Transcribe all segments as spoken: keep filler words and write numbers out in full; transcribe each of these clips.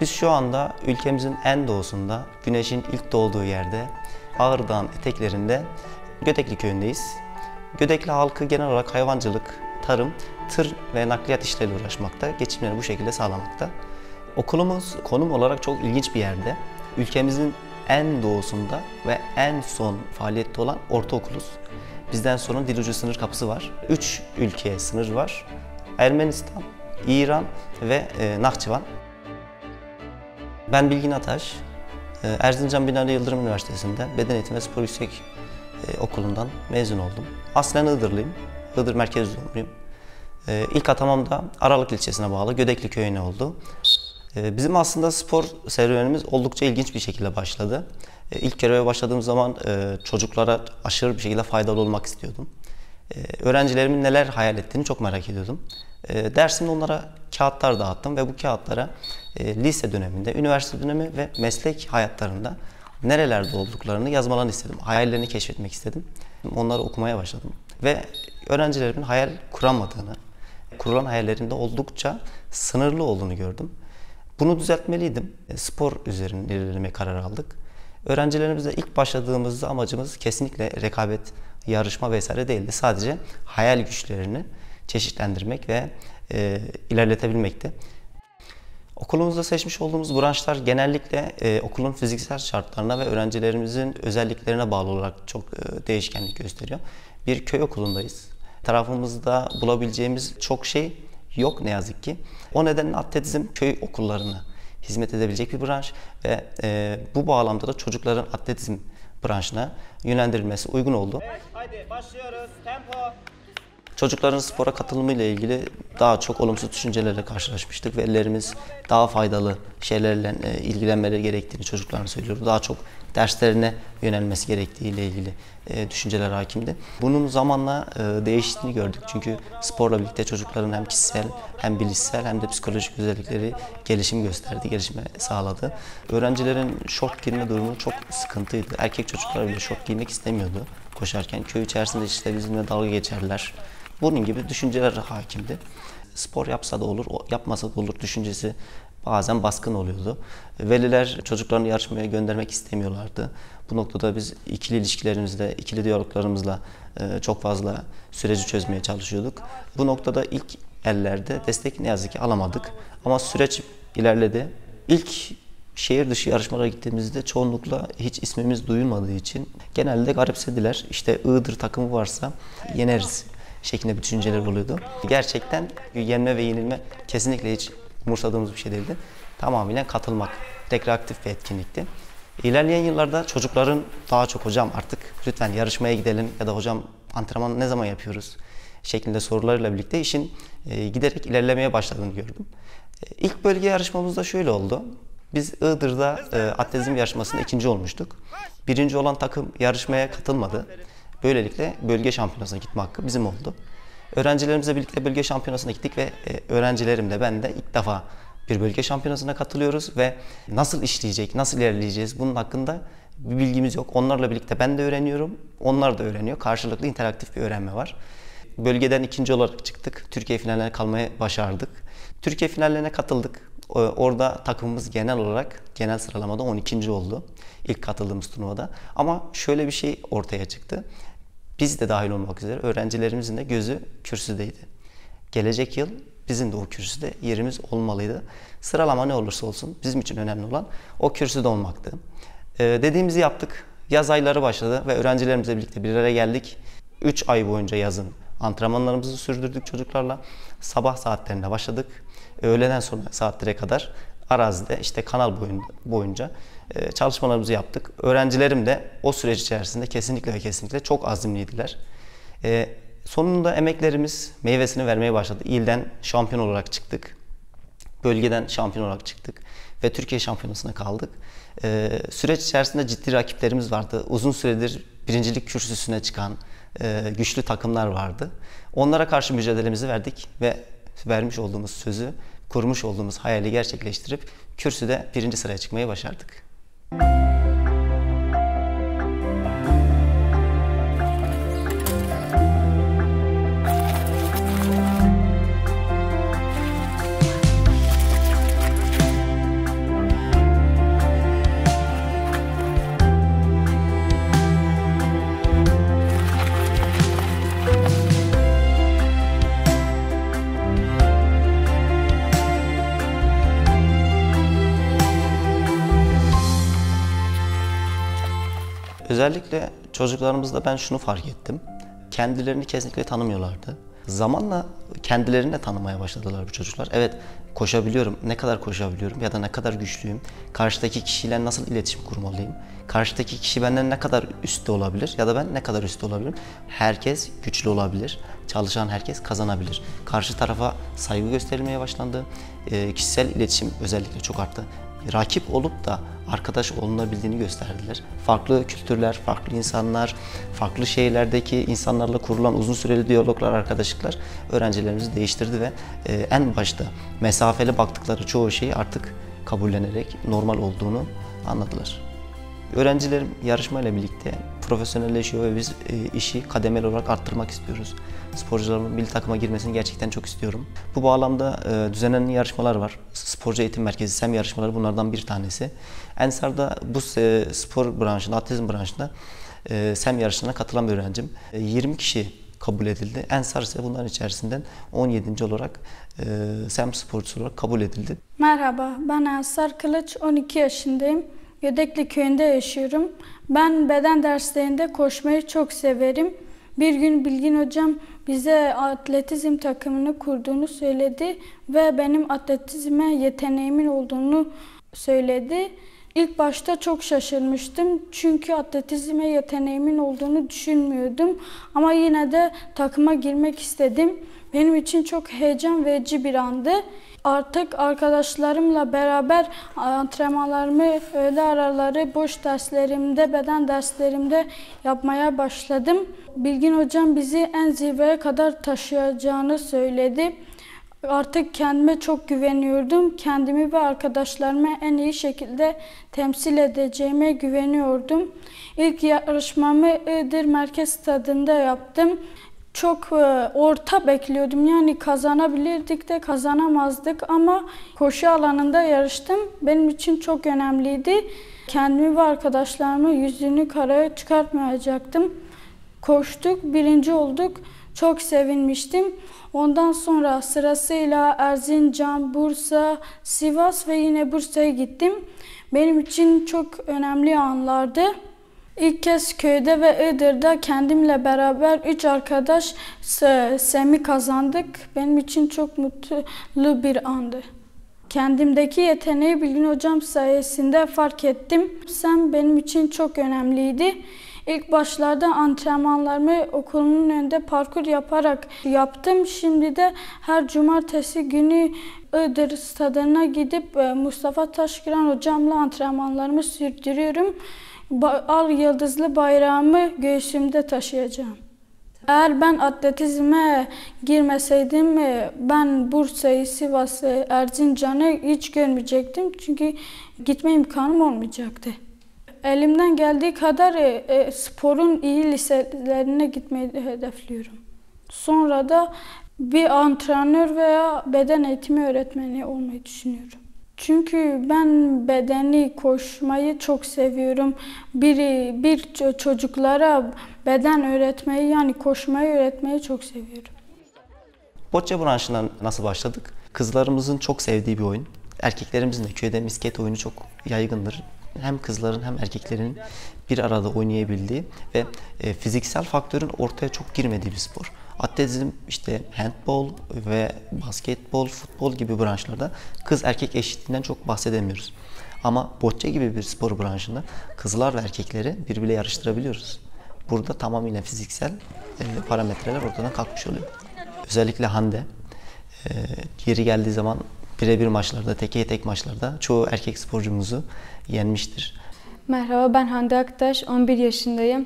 Biz şu anda ülkemizin en doğusunda, güneşin ilk doğduğu yerde, Ağrı Dağı'nın eteklerinde Gödekli köyündeyiz. Gödekli halkı genel olarak hayvancılık, tarım, tır ve nakliyat işleriyle uğraşmakta, geçimlerini bu şekilde sağlamakta. Okulumuz konum olarak çok ilginç bir yerde. Ülkemizin en doğusunda ve en son faaliyette olan ortaokuluz. Bizden sonra Dilucu sınır kapısı var. Üç ülkeye sınır var. Ermenistan, İran ve e, Nahçıvan. Ben Bilgin Ataş, Erzincan Binali Yıldırım Üniversitesi'nde Beden Eğitimi ve Spor Yüksek Okulu'ndan mezun oldum. Aslen Iğdırlıyım, Iğdır merkez doğumluyum. İlk atamam da Aralık ilçesine bağlı Gödekli köyüne oldu. Bizim aslında spor serüvenimiz oldukça ilginç bir şekilde başladı. İlk göreve başladığım zaman çocuklara aşırı bir şekilde faydalı olmak istiyordum. Öğrencilerimin neler hayal ettiğini çok merak ediyordum. Dersimde onlara kağıtlar dağıttım ve bu kağıtlara lise döneminde, üniversite dönemi ve meslek hayatlarında nerelerde olduklarını yazmalarını istedim. Hayallerini keşfetmek istedim. Onları okumaya başladım. Ve öğrencilerimin hayal kuramadığını, kurulan hayallerinde oldukça sınırlı olduğunu gördüm. Bunu düzeltmeliydim. Spor üzerine ilerlemeye karar aldık. Öğrencilerimizle ilk başladığımızda amacımız kesinlikle rekabet, yarışma vesaire değildi. Sadece hayal güçlerini çeşitlendirmek ve e, ilerletebilmekti. Okulumuzda seçmiş olduğumuz branşlar genellikle e, okulun fiziksel şartlarına ve öğrencilerimizin özelliklerine bağlı olarak çok e, değişkenlik gösteriyor. Bir köy okulundayız. Tarafımızda bulabileceğimiz çok şey yok ne yazık ki. O nedenle atletizm köy okullarına hizmet edebilecek bir branş ve e, bu bağlamda da çocukların atletizm branşına yönlendirilmesi uygun oldu. Evet, hadi başlıyoruz. Tempo. Çocukların spora katılımı ile ilgili daha çok olumsuz düşüncelerle karşılaşmıştık ve ellerimiz daha faydalı şeylerle ilgilenmeleri gerektiğini çocukların söylüyordu. Daha çok derslerine yönelmesi gerektiği ile ilgili düşünceler hakimdi. Bunun zamanla değiştiğini gördük. Çünkü sporla birlikte çocukların hem kişisel hem bilişsel hem de psikolojik özellikleri gelişim gösterdi, gelişme sağladı. Öğrencilerin şort giyme durumu çok sıkıntıydı. Erkek çocuklar bile şort giymek istemiyordu koşarken. Köy içerisinde işte bizimle dalga geçerler. Bunun gibi düşünceler hakimdi. Spor yapsa da olur, yapmasa da olur düşüncesi bazen baskın oluyordu. Veliler çocuklarını yarışmaya göndermek istemiyorlardı. Bu noktada biz ikili ilişkilerimizle, ikili diyaloglarımızla çok fazla süreci çözmeye çalışıyorduk. Bu noktada ilk ellerde destek ne yazık ki alamadık. Ama süreç ilerledi. İlk şehir dışı yarışmalara gittiğimizde çoğunlukla hiç ismimiz duyulmadığı için genelde garipsediler. İşte Iğdır takımı varsa yeneriz şeklinde bir düşünceler oluyordu. Gerçekten yenme ve yenilme kesinlikle hiç umursadığımız bir şey değildi. Tamamen katılmak, rekreatif bir etkinlikti. İlerleyen yıllarda çocukların daha çok hocam artık lütfen yarışmaya gidelim ya da hocam antrenman ne zaman yapıyoruz şeklinde sorularıyla birlikte işin giderek ilerlemeye başladığını gördüm. İlk bölge yarışmamızda şöyle oldu. Biz Iğdır'da e, atletizm yarışmasında ikinci olmuştuk. Birinci olan takım yarışmaya katılmadı. Böylelikle bölge şampiyonasına gitme hakkı bizim oldu. Öğrencilerimizle birlikte bölge şampiyonasına gittik ve e, öğrencilerim de ben de ilk defa bir bölge şampiyonasına katılıyoruz ve nasıl işleyecek, nasıl ilerleyeceğiz bunun hakkında bir bilgimiz yok. Onlarla birlikte ben de öğreniyorum, onlar da öğreniyor. Karşılıklı interaktif bir öğrenme var. Bölgeden ikinci olarak çıktık. Türkiye finallerine kalmayı başardık. Türkiye finallerine katıldık. Orada takımımız genel olarak genel sıralamada on ikinci oldu ilk katıldığımız turnuvada. Ama şöyle bir şey ortaya çıktı. Biz de dahil olmak üzere öğrencilerimizin de gözü kürsüdeydi. Gelecek yıl bizim de o kürsüde yerimiz olmalıydı. Sıralama ne olursa olsun bizim için önemli olan o kürsüde olmaktı. Ee, dediğimizi yaptık. Yaz ayları başladı ve öğrencilerimizle birlikte bir araya geldik. üç ay boyunca yazın antrenmanlarımızı sürdürdük çocuklarla. Sabah saatlerinde başladık. Öğleden sonra saatlere kadar arazide işte kanal boyunca çalışmalarımızı yaptık. Öğrencilerim de o süreç içerisinde kesinlikle ve kesinlikle çok azimliydiler. Sonunda emeklerimiz meyvesini vermeye başladı. İlden şampiyon olarak çıktık. Bölgeden şampiyon olarak çıktık. Ve Türkiye şampiyonasına kaldık. Süreç içerisinde ciddi rakiplerimiz vardı. Uzun süredir birincilik kürsüsüne çıkan güçlü takımlar vardı. Onlara karşı mücadelemizi verdik ve vermiş olduğumuz sözü, kurmuş olduğumuz hayali gerçekleştirip kürsüde birinci sıraya çıkmayı başardık. Özellikle çocuklarımızda ben şunu fark ettim. Kendilerini kesinlikle tanımıyorlardı. Zamanla kendilerini de tanımaya başladılar bu çocuklar. Evet, koşabiliyorum, ne kadar koşabiliyorum ya da ne kadar güçlüyüm, karşıdaki kişiyle nasıl iletişim kurmalıyım, karşıdaki kişi benden ne kadar üstte olabilir ya da ben ne kadar üstte olabilirim. Herkes güçlü olabilir, çalışan herkes kazanabilir. Karşı tarafa saygı gösterilmeye başlandı, e, kişisel iletişim özellikle çok arttı. Rakip olup da arkadaş olunabildiğini gösterdiler. Farklı kültürler, farklı insanlar, farklı şehirlerdeki insanlarla kurulan uzun süreli diyaloglar, arkadaşlıklar öğrencilerimizi değiştirdi ve e, en başta mesafeli baktıkları çoğu şeyi artık kabullenerek normal olduğunu anladılar. Öğrencilerim yarışmayla birlikte profesyonelleşiyor ve biz e, işi kademeli olarak arttırmak istiyoruz. Sporcularımın milli takıma girmesini gerçekten çok istiyorum. Bu bağlamda e, düzenlenen yarışmalar var. Sporcu Eğitim Merkezi SEM yarışmaları bunlardan bir tanesi. Ensar'da bu e, spor branşında, atletizm branşında e, SEM yarışlarına katılan bir öğrencim. E, yirmi kişi kabul edildi. Ensar ise bunların içerisinden on yedinci olarak e, SEM sporcusu olarak kabul edildi. Merhaba, ben Ensar Kılıç, on iki yaşındayım. Gödekli köyünde yaşıyorum. Ben beden derslerinde koşmayı çok severim. Bir gün Bilgin hocam bize atletizm takımını kurduğunu söyledi ve benim atletizme yeteneğimin olduğunu söyledi. İlk başta çok şaşırmıştım çünkü atletizme yeteneğimin olduğunu düşünmüyordum. Ama yine de takıma girmek istedim. Benim için çok heyecan verici bir andı. Artık arkadaşlarımla beraber antrenmanlarımı öğle araları, boş derslerimde, beden derslerimde yapmaya başladım. Bilgin hocam bizi en zirveye kadar taşıyacağını söyledi. Artık kendime çok güveniyordum. Kendimi ve arkadaşlarımı en iyi şekilde temsil edeceğime güveniyordum. İlk yarışmamı Iğdır Merkez Stadı'nda yaptım. Çok orta bekliyordum, yani kazanabilirdik de kazanamazdık ama koşu alanında yarıştım. Benim için çok önemliydi. Kendimi ve arkadaşlarımı yüzünü karaya çıkartmayacaktım. Koştuk, birinci olduk. Çok sevinmiştim. Ondan sonra sırasıyla Erzincan, Bursa, Sivas ve yine Bursa'ya gittim. Benim için çok önemli anlardı. İlk kez köyde ve Iğdır'da kendimle beraber üç arkadaş SEM'i kazandık. Benim için çok mutlu bir andı. Kendimdeki yeteneği Bilgin hocam sayesinde fark ettim. SEM benim için çok önemliydi. İlk başlarda antrenmanlarımı okulumun önünde parkur yaparak yaptım. Şimdi de her cumartesi günü Iğdır stadına gidip Mustafa Taşkıran hocamla antrenmanlarımı sürdürüyorum. Al yıldızlı bayrağımı göğsümde taşıyacağım. Eğer ben atletizme girmeseydim ben Bursa'yı, Sivas'ı, Erzincan'ı hiç görmeyecektim. Çünkü gitme imkanım olmayacaktı. Elimden geldiği kadar e, sporun iyi liselerine gitmeyi hedefliyorum. Sonra da bir antrenör veya beden eğitimi öğretmeni olmayı düşünüyorum. Çünkü ben bedeni, koşmayı çok seviyorum. Biri, bir çocuklara beden öğretmeyi, yani koşmayı öğretmeyi çok seviyorum. Bocce branşından nasıl başladık? Kızlarımızın çok sevdiği bir oyun. Erkeklerimizin de köyde misket oyunu çok yaygındır. Hem kızların hem erkeklerin bir arada oynayabildiği ve e, fiziksel faktörün ortaya çok girmediği bir spor. Atletizm, işte handbol ve basketbol, futbol gibi branşlarda kız erkek eşitliğinden çok bahsedemiyoruz. Ama bocce gibi bir spor branşında kızlar ve erkekleri birbiriyle yarıştırabiliyoruz. Burada tamamıyla fiziksel e, parametreler ortadan kalkmış oluyor. Özellikle Hande e, yeri geldiği zaman birebir maçlarda, teke tek maçlarda çoğu erkek sporcumuzu yenmiştir. Merhaba, ben Hande Aktaş, on bir yaşındayım.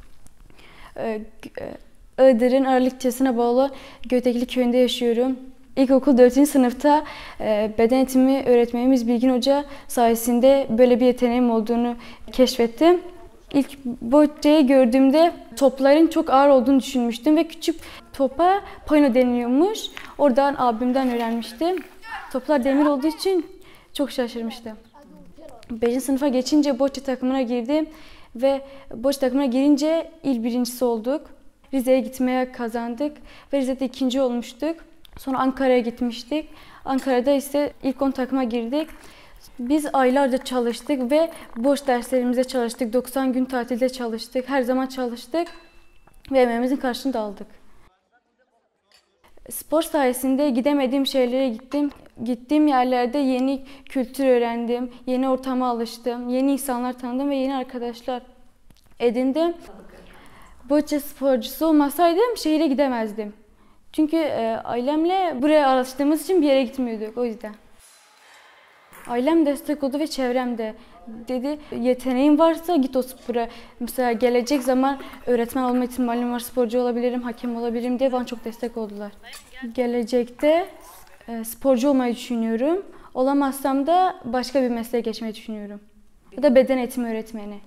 Iğdır'ın Aralık ilçesine bağlı Götekli köyünde yaşıyorum. İlkokul dördüncü sınıfta beden eğitimi öğretmenimiz Bilgin Hoca sayesinde böyle bir yeteneğim olduğunu keşfettim. İlk bocceyi gördüğümde topların çok ağır olduğunu düşünmüştüm ve küçük topa pano deniliyormuş. Oradan abimden öğrenmiştim. Toplar demir olduğu için çok şaşırmıştım. beşinci sınıfa geçince bocce takımına girdim ve bocce takımına girince il birincisi olduk. Rize'ye gitmeye kazandık ve Rize'de ikinci olmuştuk. Sonra Ankara'ya gitmiştik. Ankara'da ise ilk on takıma girdik. Biz aylarca çalıştık ve boş derslerimize çalıştık. doksan gün tatilde çalıştık. Her zaman çalıştık ve emeğimizin karşılığını da aldık. Spor sayesinde gidemediğim şeylere gittim. Gittiğim yerlerde yeni kültür öğrendim, yeni ortama alıştım, yeni insanlar tanıdım ve yeni arkadaşlar edindim. Bocce sporcusu olmasaydım şehire gidemezdim. Çünkü e, ailemle buraya alıştığımız için bir yere gitmiyorduk o yüzden. Ailem destek oldu ve çevrem de. Dedi yeteneğin varsa git o spora. Mesela gelecek zaman öğretmen olma ihtimalim var, sporcu olabilirim, hakem olabilirim diye bana çok destek oldular. Gelecekte e, sporcu olmayı düşünüyorum. Olamazsam da başka bir mesleğe geçmeyi düşünüyorum. Ya da beden eğitimi öğretmeni.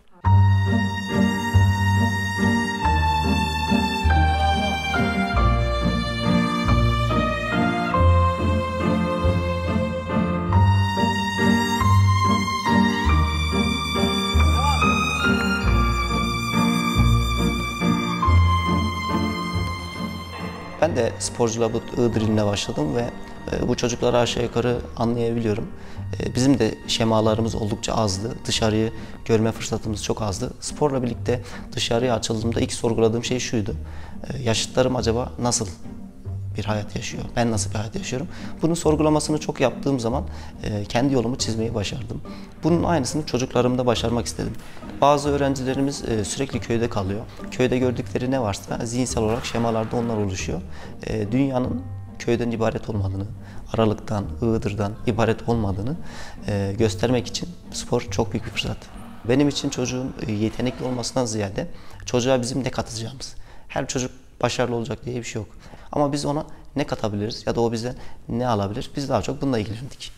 Ben de sporculuğa bu Iğdır iline başladım ve bu çocukları aşağı yukarı anlayabiliyorum. Bizim de şemalarımız oldukça azdı. Dışarıyı görme fırsatımız çok azdı. Sporla birlikte dışarıya açıldığımda ilk sorguladığım şey şuydu. Yaşıtlarım acaba nasıl bir hayat yaşıyor? Ben nasıl bir hayat yaşıyorum? Bunun sorgulamasını çok yaptığım zaman kendi yolumu çizmeyi başardım. Bunun aynısını çocuklarımda başarmak istedim. Bazı öğrencilerimiz sürekli köyde kalıyor. Köyde gördükleri ne varsa zihinsel olarak şemalarda onlar oluşuyor. Dünyanın köyden ibaret olmadığını, Aralık'tan, Iğdır'dan ibaret olmadığını göstermek için spor çok büyük bir fırsat. Benim için çocuğun yetenekli olmasından ziyade çocuğa bizim ne katacağımız. Her çocuk başarılı olacak diye bir şey yok. Ama biz ona ne katabiliriz ya da o bizden ne alabilir? Biz daha çok bununla ilgilendik.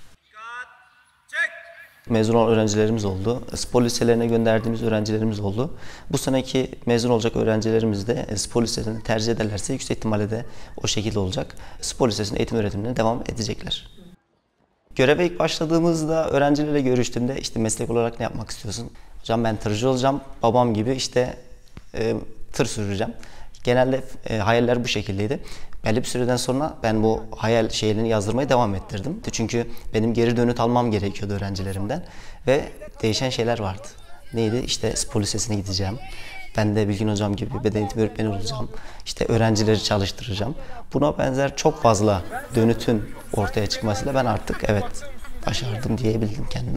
Mezun olan öğrencilerimiz oldu. Spor liselerine gönderdiğimiz öğrencilerimiz oldu. Bu seneki mezun olacak öğrencilerimiz de spor liselerini tercih ederlerse yüksek ihtimalle de o şekilde olacak. Spor lisesinin eğitim öğretimine devam edecekler. Göreve ilk başladığımızda öğrencilerle görüştüğümde işte meslek olarak ne yapmak istiyorsun? Hocam ben tırcı olacağım, babam gibi işte e, tır süreceğim. Genelde e, hayaller bu şekildeydi. Belli bir süreden sonra ben bu hayal şeylerini yazdırmaya devam ettirdim. Çünkü benim geri dönüt almam gerekiyordu öğrencilerimden. Ve değişen şeyler vardı. Neydi? İşte spor lisesine gideceğim. Ben de Bilgin Hocam gibi beden eğitimi öğretmeni olacağım. İşte öğrencileri çalıştıracağım. Buna benzer çok fazla dönütün ortaya çıkmasıyla ben artık evet başardım diyebildim kendime.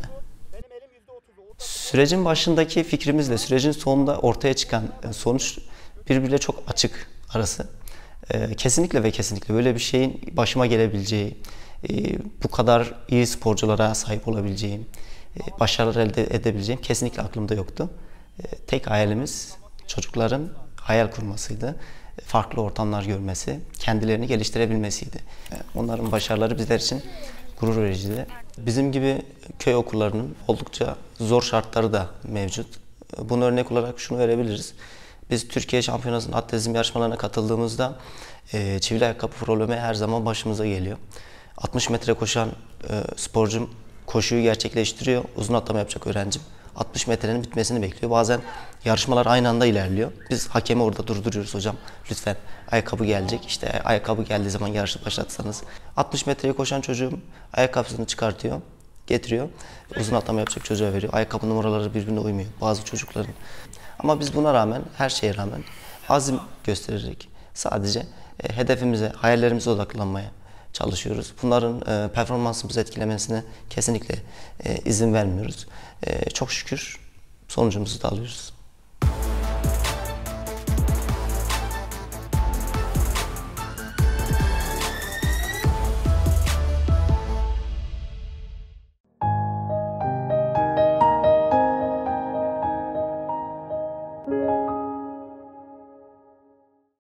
Sürecin başındaki fikrimizle sürecin sonunda ortaya çıkan sonuç birbiriyle çok açık arası. Ee, kesinlikle ve kesinlikle böyle bir şeyin başıma gelebileceği, e, bu kadar iyi sporculara sahip olabileceğim, e, başarılar elde edebileceğim kesinlikle aklımda yoktu. E, tek hayalimiz çocukların hayal kurmasıydı. E, farklı ortamlar görmesi, kendilerini geliştirebilmesiydi. E, onların başarıları bizler için gurur vericiydi. Bizim gibi köy okullarının oldukça zor şartları da mevcut. Bunu örnek olarak şunu verebiliriz. Biz Türkiye Şampiyonası'nın atletizm yarışmalarına katıldığımızda e, çivili ayakkabı problemi her zaman başımıza geliyor. altmış metre koşan e, sporcum koşuyu gerçekleştiriyor. Uzun atlama yapacak öğrencim altmış metrenin bitmesini bekliyor. Bazen yarışmalar aynı anda ilerliyor. Biz hakemi orada durduruyoruz hocam. Lütfen ayakkabı gelecek. İşte ayakkabı geldiği zaman yarışı başlatsanız. altmış metreye koşan çocuğum ayakkabısını çıkartıyor, getiriyor. Uzun atlama yapacak çocuğa veriyor. Ayakkabı numaraları birbirine uymuyor bazı çocukların. Ama biz buna rağmen, her şeye rağmen azim göstererek sadece e, hedefimize, hayallerimize odaklanmaya çalışıyoruz. Bunların e, performansımızı etkilemesine kesinlikle e, izin vermiyoruz. E, çok şükür sonucumuzu da alıyoruz.